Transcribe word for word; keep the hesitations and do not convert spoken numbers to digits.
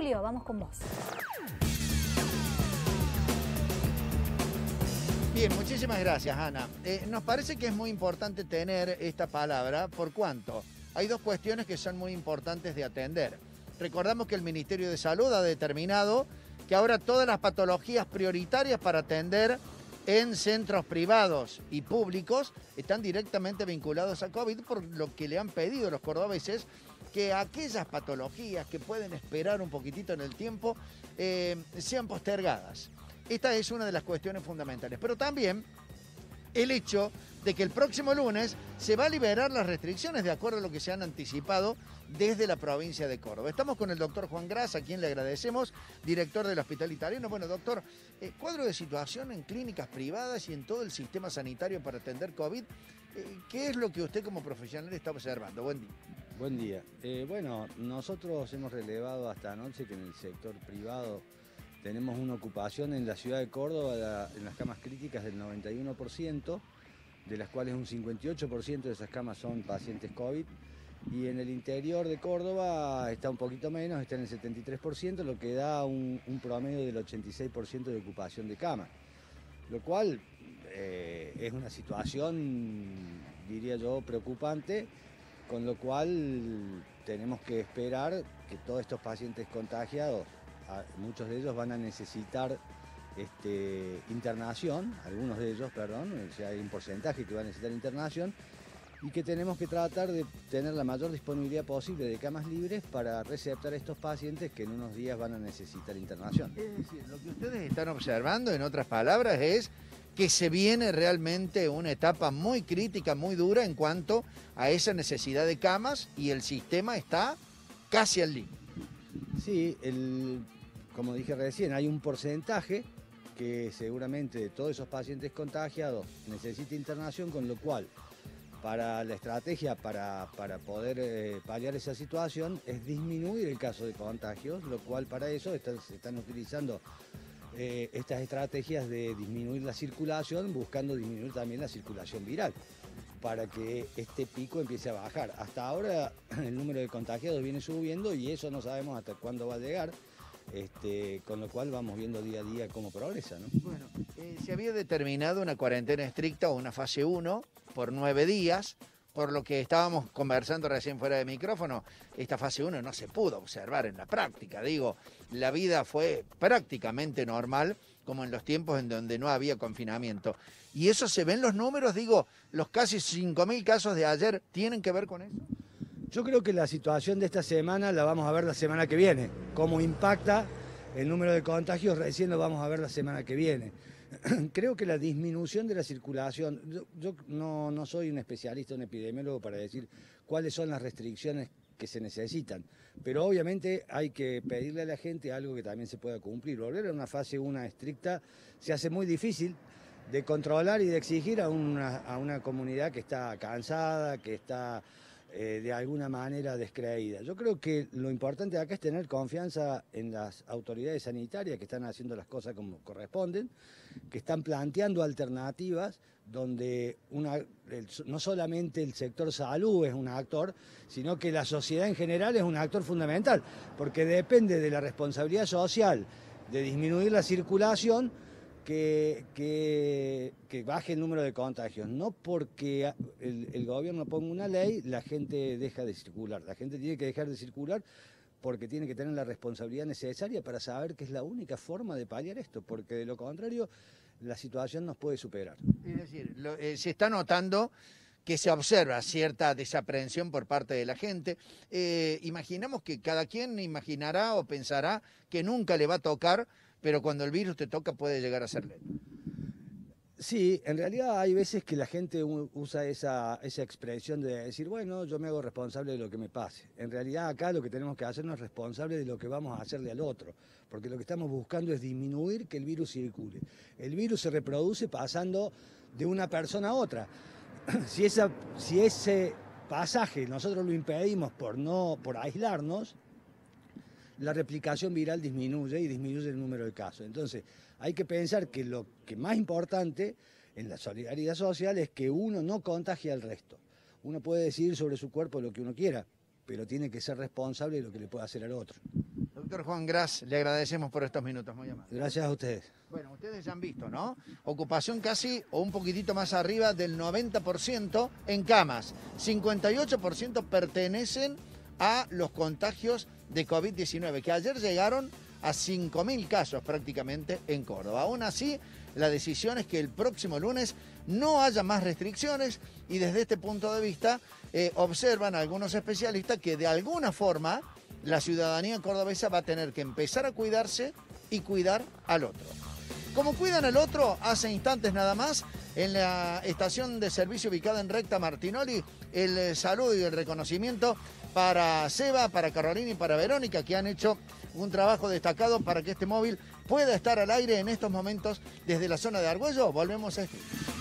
Julio, vamos con vos. Bien, muchísimas gracias, Ana. Eh, nos parece que es muy importante tener esta palabra, ¿por cuánto? Hay dos cuestiones que son muy importantes de atender. Recordamos que el Ministerio de Salud ha determinado que ahora todas las patologías prioritarias para atender en centros privados y públicos están directamente vinculados a COVID, por lo que le han pedido los cordobeses que aquellas patologías que pueden esperar un poquitito en el tiempo eh, sean postergadas. Esta es una de las cuestiones fundamentales, pero también el hecho de que el próximo lunes se va a liberar las restricciones de acuerdo a lo que se han anticipado desde la provincia de Córdoba. Estamos con el doctor Juan Gras, a quien le agradecemos, director del Hospital Italiano. Bueno, doctor, eh, cuadro de situación en clínicas privadas y en todo el sistema sanitario para atender COVID, eh, ¿qué es lo que usted como profesional está observando? Buen día. Buen día. Eh, bueno, nosotros hemos relevado hasta anoche que en el sector privado tenemos una ocupación en la ciudad de Córdoba, la, en las camas críticas del noventa y uno por ciento, de las cuales un cincuenta y ocho por ciento de esas camas son pacientes COVID, y en el interior de Córdoba está un poquito menos, está en el setenta y tres por ciento, lo que da un, un promedio del ochenta y seis por ciento de ocupación de camas, lo cual eh, es una situación, diría yo, preocupante, con lo cual tenemos que esperar que todos estos pacientes contagiados, muchos de ellos van a necesitar este, internación, algunos de ellos, perdón, o sea, hay un porcentaje que va a necesitar internación, y que tenemos que tratar de tener la mayor disponibilidad posible de camas libres para receptar a estos pacientes que en unos días van a necesitar internación. Es decir, lo que ustedes están observando, en otras palabras, es que se viene realmente una etapa muy crítica, muy dura en cuanto a esa necesidad de camas, y el sistema está casi al límite. Sí, el, como dije recién, hay un porcentaje que seguramente de todos esos pacientes contagiados necesita internación, con lo cual para la estrategia para, para poder eh, paliar esa situación es disminuir el caso de contagios, lo cual para eso están, se están utilizando eh, estas estrategias de disminuir la circulación, buscando disminuir también la circulación viral, para que este pico empiece a bajar. Hasta ahora el número de contagiados viene subiendo y eso no sabemos hasta cuándo va a llegar, este, con lo cual vamos viendo día a día cómo progresa, ¿no? Bueno, eh, se había determinado una cuarentena estricta o una fase uno por nueve días, por lo que estábamos conversando recién fuera de micrófono. Esta fase uno no se pudo observar en la práctica, digo, la vida fue prácticamente normal, como en los tiempos en donde no había confinamiento. Y eso se ve en los números, digo, los casi cinco mil casos de ayer, ¿tienen que ver con eso? Yo creo que la situación de esta semana la vamos a ver la semana que viene. Cómo impacta el número de contagios recién lo vamos a ver la semana que viene. Creo que la disminución de la circulación, yo, yo no, no soy un especialista, un epidemiólogo para decir cuáles son las restricciones que se necesitan, pero obviamente hay que pedirle a la gente algo que también se pueda cumplir. Volver a una fase uno estricta se hace muy difícil de controlar y de exigir a una, a una comunidad que está cansada, que está eh, de alguna manera descreída. Yo creo que lo importante acá es tener confianza en las autoridades sanitarias que están haciendo las cosas como corresponden, que están planteando alternativas donde una, el, no solamente el sector salud es un actor, sino que la sociedad en general es un actor fundamental, porque depende de la responsabilidad social de disminuir la circulación, Que, que, que baje el número de contagios. No porque el, el gobierno ponga una ley, la gente deja de circular. La gente tiene que dejar de circular porque tiene que tener la responsabilidad necesaria para saber que es la única forma de paliar esto, porque de lo contrario la situación nos puede superar. Es decir, lo, eh, se está notando que se observa cierta desaprensión por parte de la gente. Eh, imaginamos que cada quien imaginará o pensará que nunca le va a tocar, pero cuando el virus te toca puede llegar a ser letal. Sí, en realidad hay veces que la gente usa esa, esa expresión de decir, bueno, yo me hago responsable de lo que me pase. En realidad acá lo que tenemos que hacernos es responsable de lo que vamos a hacerle al otro, porque lo que estamos buscando es disminuir que el virus circule. El virus se reproduce pasando de una persona a otra. Si, esa, si ese pasaje nosotros lo impedimos por, no, por aislarnos, la replicación viral disminuye y disminuye el número de casos. Entonces, hay que pensar que lo que más importante en la solidaridad social es que uno no contagie al resto. Uno puede decidir sobre su cuerpo lo que uno quiera, pero tiene que ser responsable de lo que le puede hacer al otro. Doctor Juan Gras, le agradecemos por estos minutos, muy amable. Gracias a ustedes. Bueno, ustedes ya han visto, ¿no? Ocupación casi o un poquitito más arriba del noventa por ciento en camas. cincuenta y ocho por ciento pertenecen a los contagios de COVID diecinueve, que ayer llegaron a cinco mil casos prácticamente en Córdoba. Aún así, la decisión es que el próximo lunes no haya más restricciones y desde este punto de vista eh, observan algunos especialistas que de alguna forma la ciudadanía cordobesa va a tener que empezar a cuidarse y cuidar al otro. Como cuidan al otro, hace instantes nada más, en la estación de servicio ubicada en Recta Martinoli, el eh, saludo y el reconocimiento para Seba, para Carolina y para Verónica, que han hecho un trabajo destacado para que este móvil pueda estar al aire en estos momentos desde la zona de Argüello. Volvemos a este.